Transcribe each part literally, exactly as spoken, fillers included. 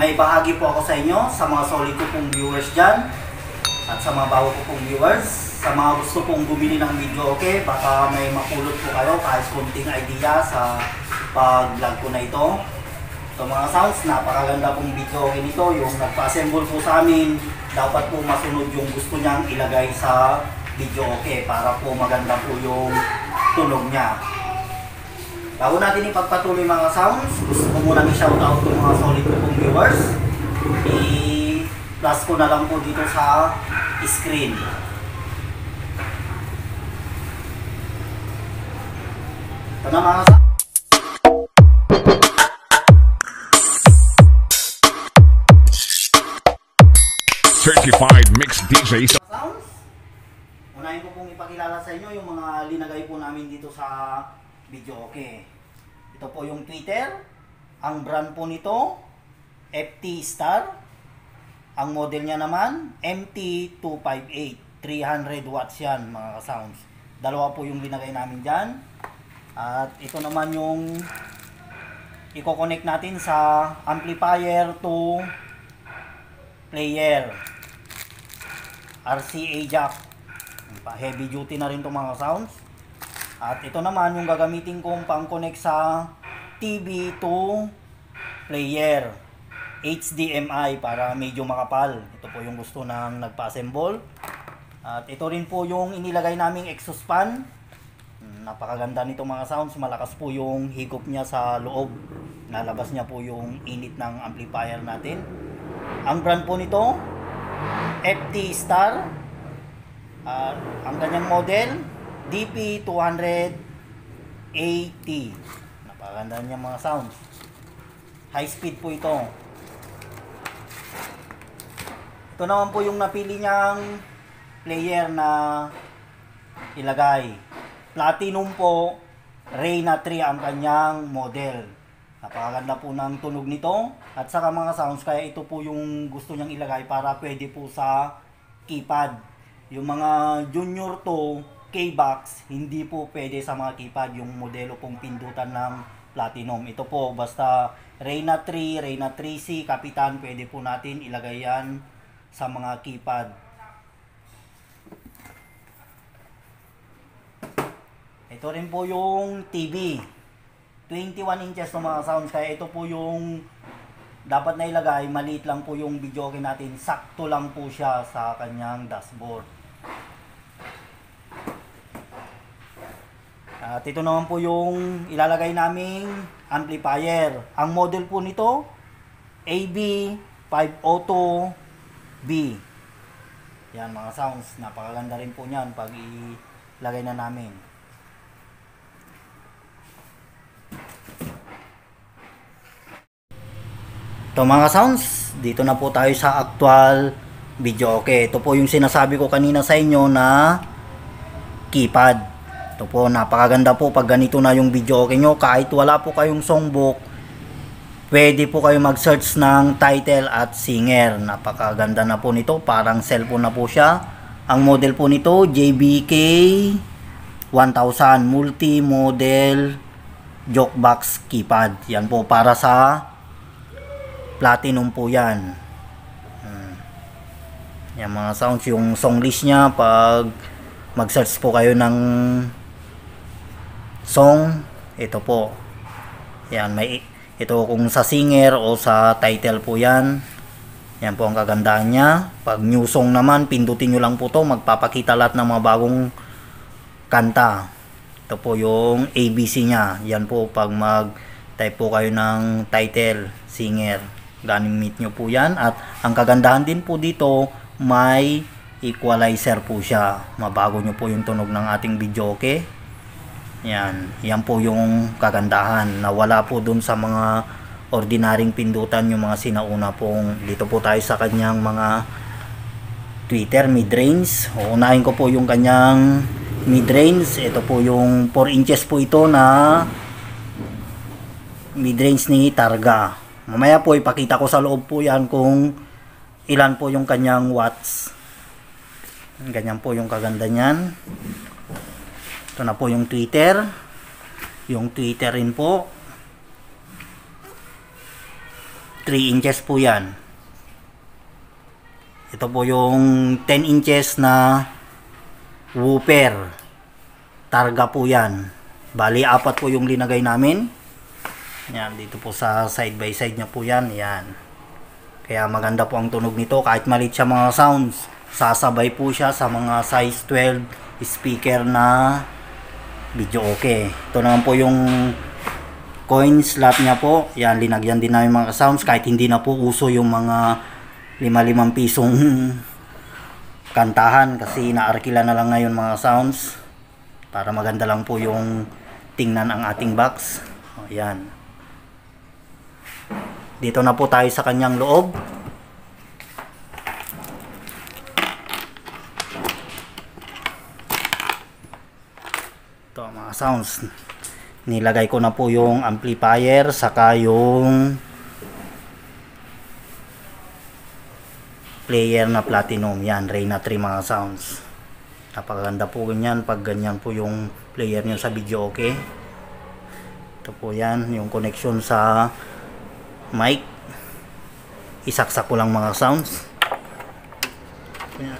may bahagi po ako sa inyo, sa mga solid ko pong viewers dyan, at sa mga bago ko pong viewers, sa mga gusto pong bumili ng video okay, baka may mapulot po kayo kahit konting idea sa pag-vlog ko na ito. Ito mga sounds, napakaganda pong video okay nito. Yung nagpa-assemble po sa amin, dapat po masunod yung gusto niyang ilagay sa video okay para po maganda po yung tunog niya. Bago natin ipagpatuloy mga sounds, gusto ko muna i-shoutout yung mga solid ko pong viewers. I-plus ko na lang po dito sa screen. Ito na mga sounds. Certified Mix D J Sounds. Unahin ko pong ipakilala sa inyo yung mga linagay po namin dito sa video okay. Ito po yung tweeter. Ang brand po nito F T Star. Ang model niya naman M T two fifty-eight. three hundred watts yan mga sounds. Dalawa po yung linagay namin dyan. At ito naman yung i-connect natin sa amplifier to player. R C A jack. Heavy duty na rin itong mga sounds. At ito naman yung gagamitin kong pang-connect sa T V to player. H D M I para medyo makapal. Ito po yung gusto ng nagpa-assemble. At ito rin po yung inilagay naming exhaust fan. Napakaganda nito mga sounds. Malakas po yung higop niya sa loob. Nalabas niya po yung init ng amplifier natin. Ang brand po nito F T Star. Uh, ang kanyang model D P two eighty. Napakaganda niya mga sounds. High speed po ito. Ito naman po yung napili niyang player na ilagay. Platinum po, Reyna three ang kanyang model. Napakaganda po ng tunog nito at saka mga sounds, kaya ito po yung gusto niyang ilagay para pwede po sa keypad. Yung mga junior to K-Box, hindi po pwede sa mga keypad yung modelo pong pindutan ng Platinum. Ito po basta Reyna three, Reyna three C, Kapitan, pwede po natin ilagay yan sa mga keypad. Ito rin po yung T V. twenty-one inches ng mga sounds, kaya ito po yung dapat na ilagay. Maliit lang po yung video okay natin, sakto lang po siya sa kanyang dashboard. At ito naman po yung ilalagay naming amplifier. Ang model po nito A B five oh two B. Yan mga sounds, napakaganda rin po niyan pag ilagay na namin. Ito mga sounds, dito na po tayo sa actual video okay. Ito po yung sinasabi ko kanina sa inyo na keypad. Ito po, napakaganda po pag ganito na yung video okay nyo. Kahit wala po kayong songbook, pwede po kayo mag-search ng title at singer. Napakaganda na po nito, parang cellphone na po siya. Ang model po nito J B K one thousand multi-model jukebox keypad. Yan po para sa Platinum po yan. Hmm. Yan mga sounds, yung song list nya pag mag-search po kayo ng song, ito po. Yan, may ito kung sa singer o sa title po yan. Yan po ang kagandahan nya. Pag new song naman, pindutin nyo lang po to, magpapakita lahat ng mga bagong kanta. Ito po yung A B C nya. Yan po pag mag-type po kayo ng title, singer, gamit nyo po yan. At ang kagandahan din po dito, may equalizer po siya. Mabago nyo po yung tunog ng ating video okay. Yan, yan po yung kagandahan na wala po dun sa mga ordinaryong pindutan, yung mga sinauna pong. Dito po tayo sa kanyang mga tweeter mid-range. Uunahin ko po yung kanyang mid-range. Ito po yung four inches po ito na mid-range ni Targa. Mamaya po ipakita ko sa loob po yan kung ilan po yung kanyang watts. Ganyan po yung kaganda niyan. Ito na po yung tweeter. Yung tweeter rin po. three inches po yan. Ito po yung ten inches na woofer. Targa po yan. Bali, apat po yung linagay namin. Yan, dito po sa side by side niya po yan. Yan. Kaya maganda po ang tunog nito. Kahit maliit siya mga sounds, sasabay po siya sa mga size twelve speaker na video okay. Ito naman po yung coin slot niya po. Yan, linagyan din namin mga sounds. Kahit hindi na po uso yung mga lima limang pisong kantahan kasi naarkila na lang ngayon mga sounds para maganda lang po yung tingnan ang ating box. O, yan. Dito na po tayo sa kanyang loob. Ito mga sounds, nilagay ko na po yung amplifier saka yung player na platinum. Yan, Reyna three mga sounds. Napakaganda po ganyan pag ganyan po yung player nyo sa video okay. Ito po yan, yung connection sa mic. Isaksak ko lang mga sounds. Yan.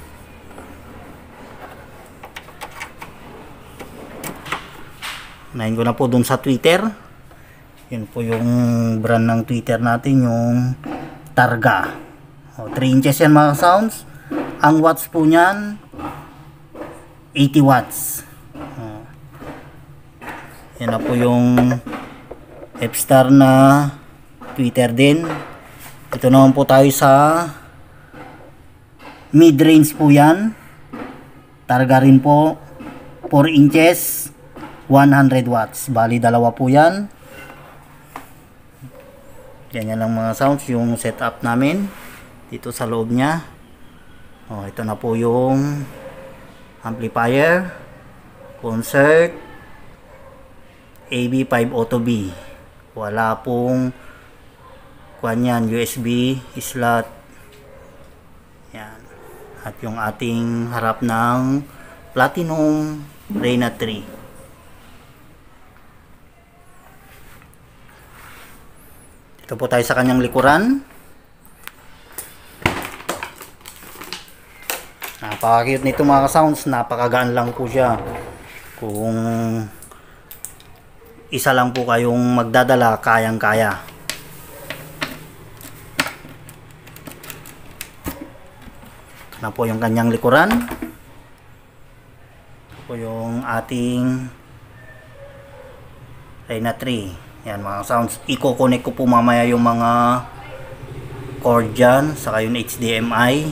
Unahin ko na po dun sa Twitter. Yun po yung brand ng Twitter natin, yung Targa. O, three inches yan mga sounds. Ang watts po nyan eighty watts. O, yan na po yung F-Star na Twitter din. Ito naman po tayo sa mid-range po yan. Targa rin po four inches one hundred watts. Bali dalawa po yan. Ganyan lang mga sounds yung setup namin dito sa loob niya. Oh, ito na po yung amplifier, concert, A B five Auto B. Wala pong kuan, U S B slot. Yan. At yung ating harap ng Platinum Reyna three. Ito po tayo sa kanyang likuran. Napaka-cute nito mga sounds, napakagaan lang po siya. Kung isa lang po kayong magdadala, kayang-kaya. Ito na po yung kanyang likuran. Ito po yung ating Reyna three. Yan mga sounds. Iko-connect ko po mamaya yung mga cord dyan, saka yung H D M I.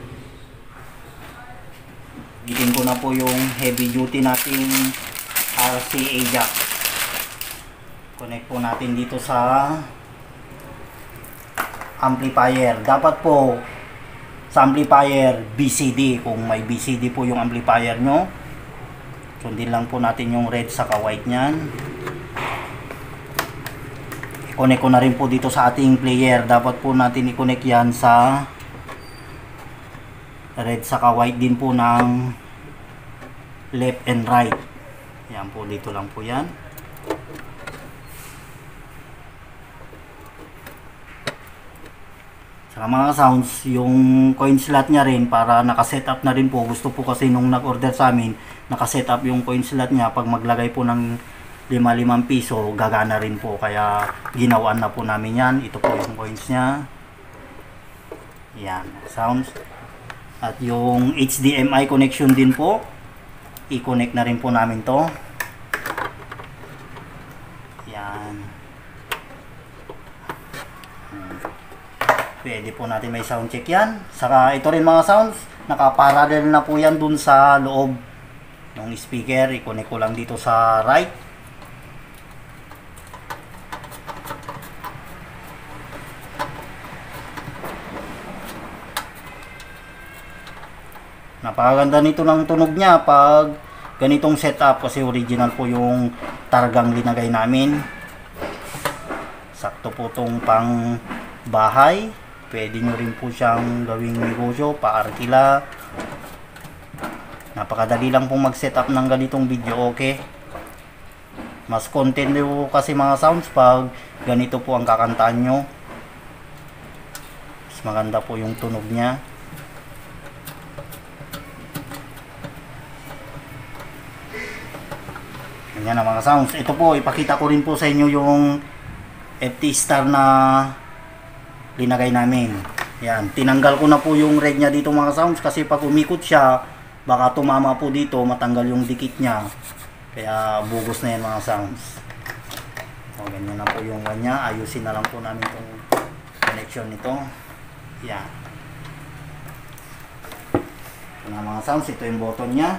Gitin ko na po yung heavy duty nating R C A jack. Connect po natin dito sa amplifier. Dapat po sa amplifier B C D, kung may B C D po yung amplifier nyo. Sundin lang po natin yung red saka white nyan. I-connect ko na rin po dito sa ating player. Dapat po natin i-connect yan sa red saka white din po ng left and right. Yan po, dito lang po yan. Saka mga sounds, yung coin slot nya rin para nakaset up na rin po. Gusto po kasi nung nag-order sa amin, nakaset up yung coin slot nya. Pag maglagay po ng lima limang piso, gagana rin po. Kaya ginawaan na po namin yan. Ito po yung coins nya. Yan, sounds. At yung H D M I connection din po, i-connect na rin po namin to. Yan. Pwede po natin may sound check yan. Saka ito rin mga sounds, nakaparallel na po yan dun sa loob ng speaker. I-connect ko lang dito sa right. Napakaganda nito ng tunog niya pag ganitong setup kasi original po yung targang linagay namin. Sakto po tong pang bahay. Pwede nyo rin po siyang gawing negosyo, paarkila. Napakadali lang pong mag-setup ng ganitong video okay. Mas content po kasi mga sounds pag ganito po ang kakantaan nyo. maganda po yung tunog niya. Yan ang mga sounds. Ito po, ipakita ko rin po sa inyo yung F T Star na linagay namin. Yan, tinanggal ko na po yung red niya dito mga sounds kasi pag umikot siya, baka tumama po dito, matanggal yung dikit niya. Kaya bugos na yan mga sounds. O, ganyan na po yung kanya. Ayusin na lang po namin itong connection nito. Yan. Ito na mga sounds. Ito yung button niya.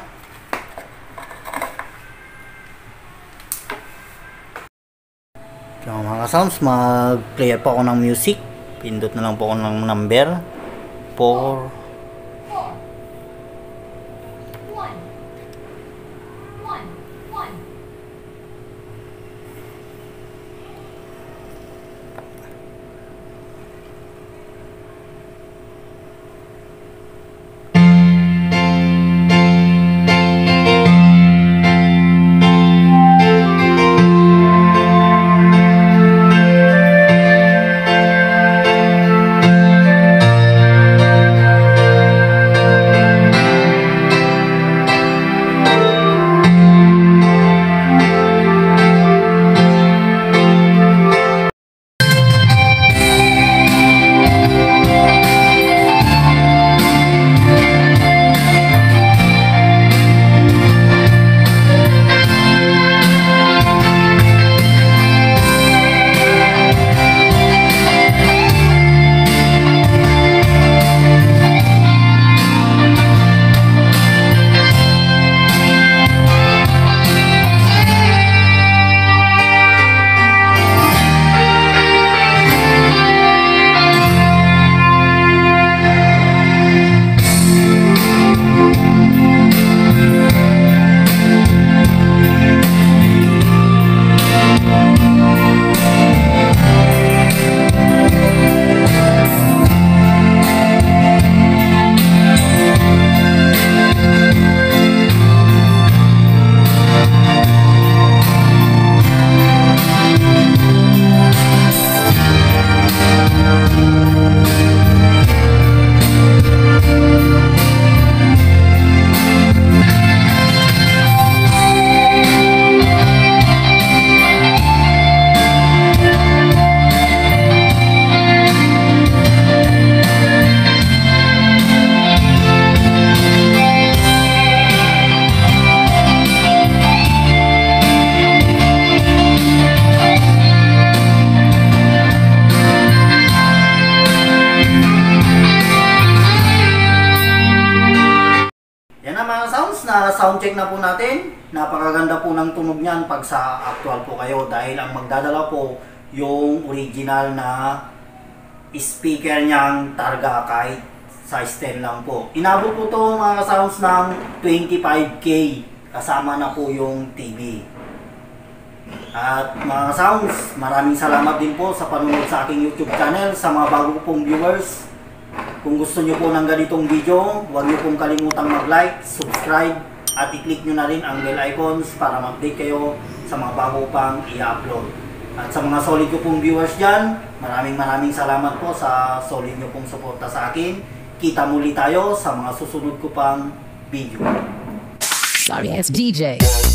So, mga sounds, mag-play po ako ng music. Pindot na lang po ako ng number four. Na sound check na po natin. Napakaganda po ng tunog niyan pag sa actual po kayo dahil ang magdadala po yung original na speaker niyang Targa kahit size ten lang po. Inabot po to mga sounds ng twenty-five K kasama na po yung T V. At mga sounds, maraming salamat din po sa panunod sa aking YouTube channel, sa mga bago pong viewers. Kung gusto nyo po ng ganitong video, huwag nyo pong kalimutang mag-like, subscribe, at i-click nyo na rin ang bell icons para mag-update kayo sa mga bago pang i-upload. At sa mga solid ko pong viewers dyan, maraming maraming salamat po sa solid nyo pong suporta sa akin. Kita muli tayo sa mga susunod ko pang video. Sorry, it's D J.